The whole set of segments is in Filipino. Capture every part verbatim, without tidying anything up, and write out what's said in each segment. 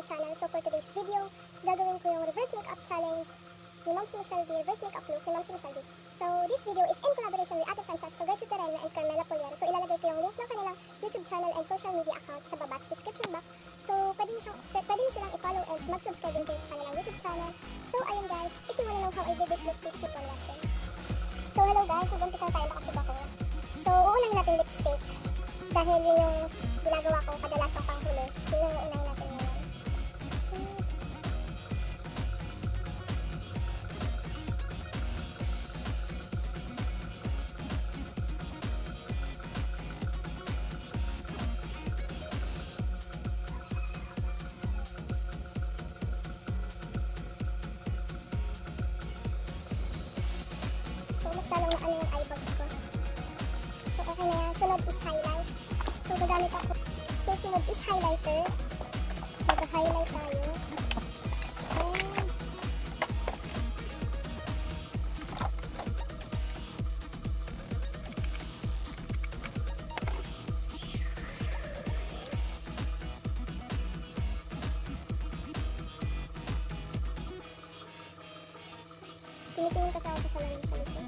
aking channel. So for today's video, gagawin ko yung reverse makeup challenge ni Ma'am Michelle D, reverse makeup look ni Ma'am Michelle D. So this video is in collaboration with Ate Francesca Garchuterena and Carmela Poliero. So ilalagay ko yung link ng kanilang YouTube channel and social media account sa baba sa description box. So pwede niyo siyang, pwede niyo silang i-follow and mag-subscribe din kayo sa kanilang YouTube channel. So ayun guys, if you wanna know how I did this look, please keep on watching. So hello guys, mag-umpisa tayo, nakatube ako. So uunahin natin lipstick dahil yun yung ginagawa ko kadalasang panghuli. Yun yung uunahin natin ngayon. So mas lalong na ano yung eye bags ko. So okay na yan. Sunod is highlight. So gagamit ako. So sunod is highlighter. Mag-highlight tayo. And tinitingin kasi ako sa salamin sa likod.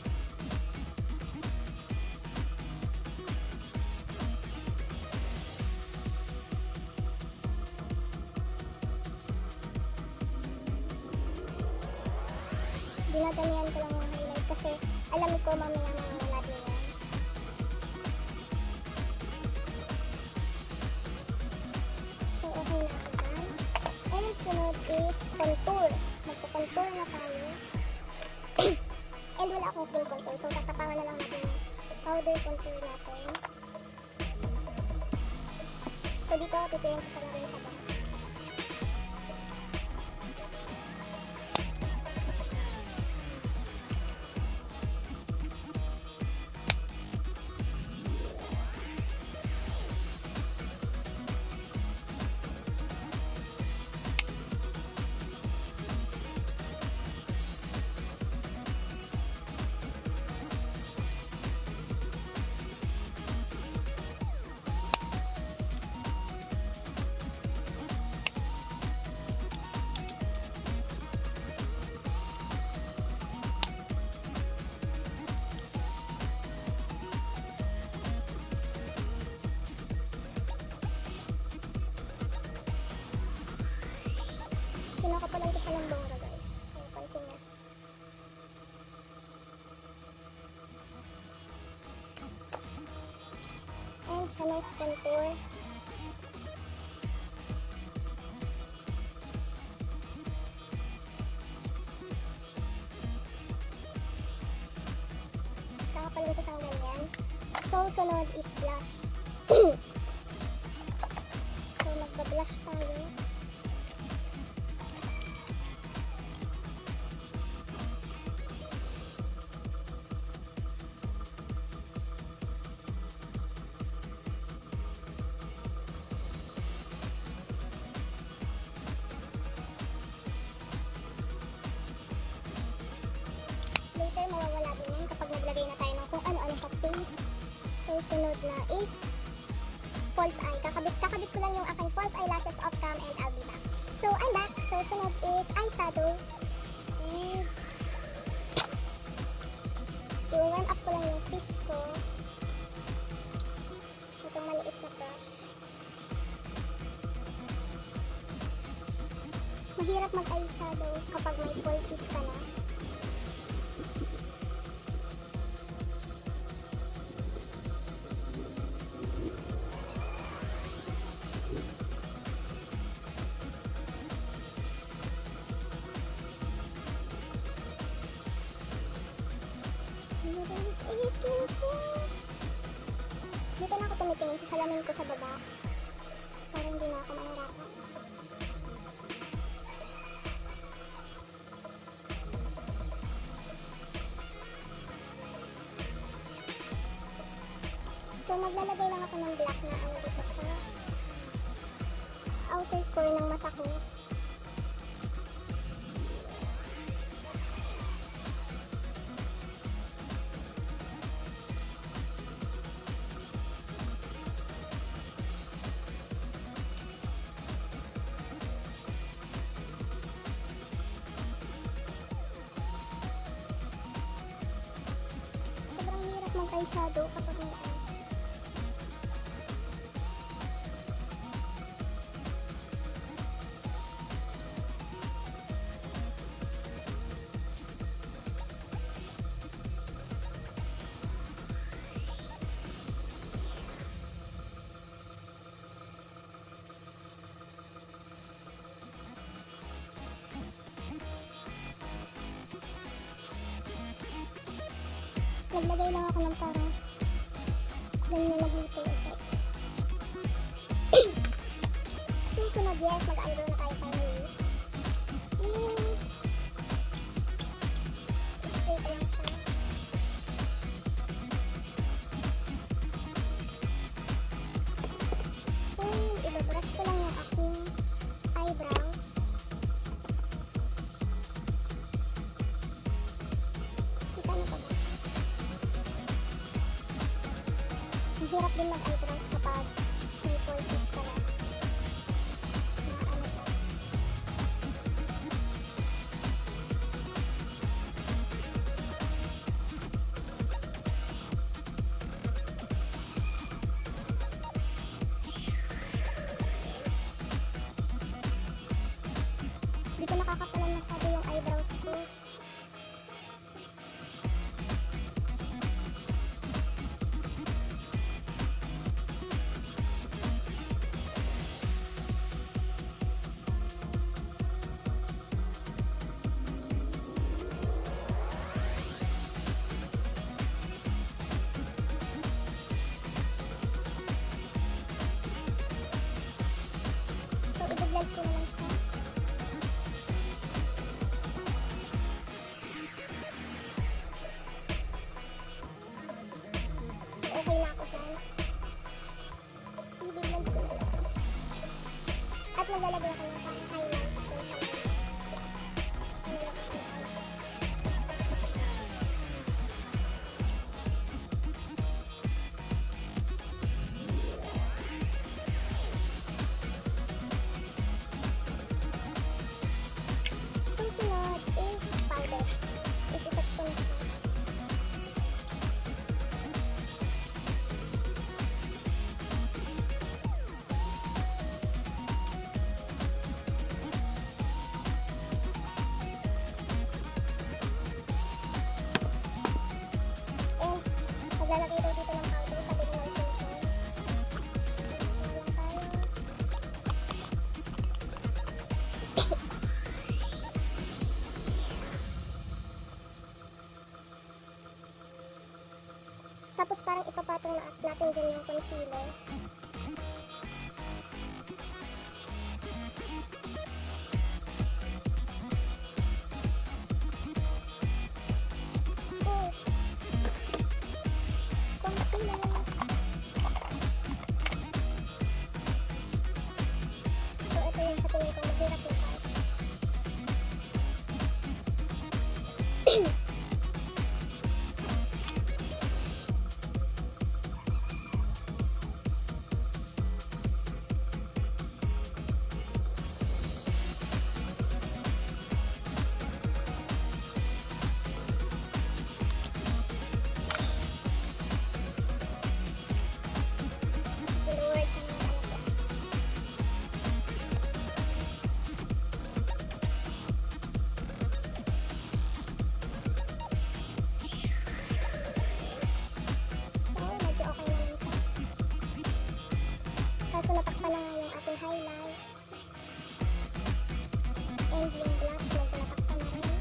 Dinadamihan ko lang yung highlight kasi alam ko mamaya mawawala din yan. So okay na ako dyan. And sunod is contour. Magpa-contour na tayo. And wala akong cream contour. So tatapangan na lang natin yung powder contour natin. So dito titingin sa salamin sa baba. Kinakapalan ko siya ng bongga guys. So, pansin niya. And sa nose contour. Kakapalan ko siyang ganyan. So, sunod is blush. So, magba-blush tayo. Later, mawawala din yan kapag naglagay na tayo ng kung ano-ano sa face. So, sunod na is false eye. Kakabit, kakabit ko lang yung aking false eyelashes off cam and I'll be back. So, I'm back. So, sunod is eyeshadow. And i-warm up ko lang yung crease ko. Itong maliit na brush. Mahirap mag-eyeshadow kapag may falsies ka na. Dito na ako tumitingin sa salamin ko sa baba para hindi na ako mahirapan. So maglalagay lang ako ng black na ano dito sa outer core ng mata ko. eyeshadow kapag may ano. Naglagay lang ako ng parang ganyan na glitter effect. Susunod, yes, mag-eyebrow na tayo finally. Mm. Spray ko lang siya. And ibabrush ko lang yung aking eyebrows. Kita na ba ba? Ang hirap din mag-eyebrows kapag may pulses ka na. Na ano siya. Di ko nakakapalan masyado yung eyebrows ko. I-blend ko na lang siya. So, okay na ako dyan. I-blend ko na lang. At maglalagay ako ng parang highlight. Susunod is powder. Isiset ko na siya. And maglalagay daw dito ng powder sa big ng Simpson. Tapos parang ipapatong na natin dyan yung concealer. Oh. Concealer. So ito yung sa tingin ko mahirap na part. Kaso natakpan na nga yung ating highlight. And yung blush, medyo natakpan na rin.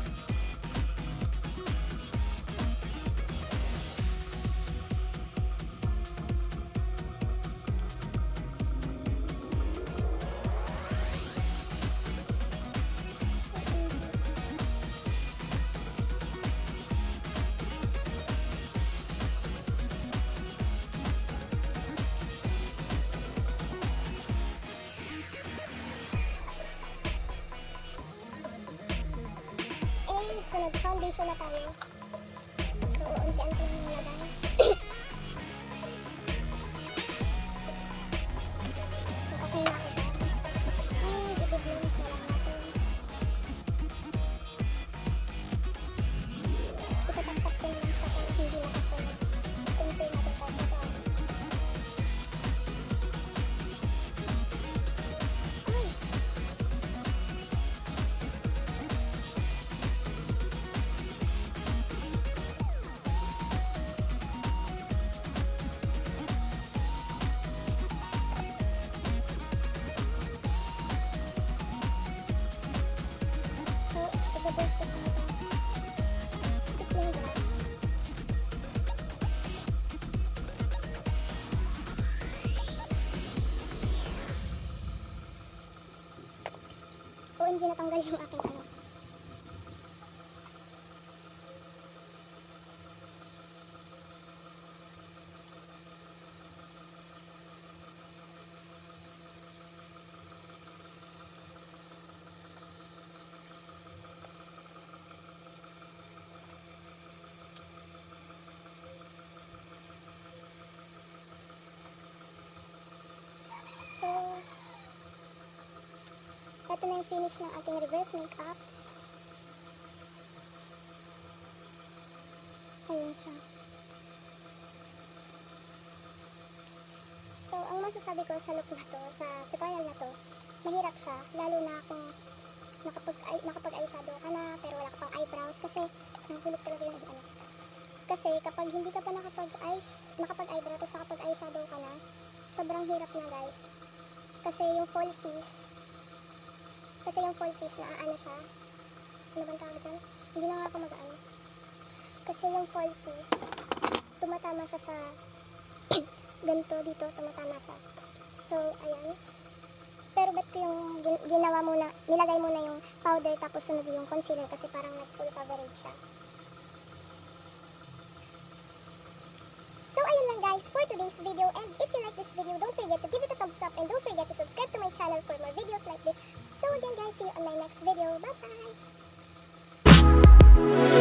So, nag-foundation na tayo. So, unti-unti yung nilagay. So, okay na ako dyan. And, i-blend na lang natin. Itataktak ko naman siya kung hindi nakapag concealer. hindi natanggal yung aking ano. So, ito na yung finish ng ating reverse makeup. Ayun siya. So, ang masasabi ko sa look na to, sa tutorial na to, mahirap siya, lalo na kung nakapag, ay, nakapag eyeshadow ka na, pero wala ka pang eyebrows, kasi nahulog talaga yung ano. Kasi kapag hindi ka pa nakapag, eye, nakapag eyebrow, tapos nakapag eyeshadow ka na, sobrang hirap na guys. Kasi yung falsies, kasi yung falsies na ano siya, ano bang tawag dyan? Hindi na nga ako mag-ano. Kasi yung falsies, tumatama siya sa ganito dito, tumatama siya. So, ayan. Pero ba't ko yung ginawa muna, nilagay muna yung powder tapos sunod yung concealer kasi parang nag-full coverage siya. So, ayun lang guys for today's video, and if you like this video, don't forget to give it a thumbs up and don't forget to subscribe to my channel for more videos like this. So again guys, see you on my next video. Bye bye!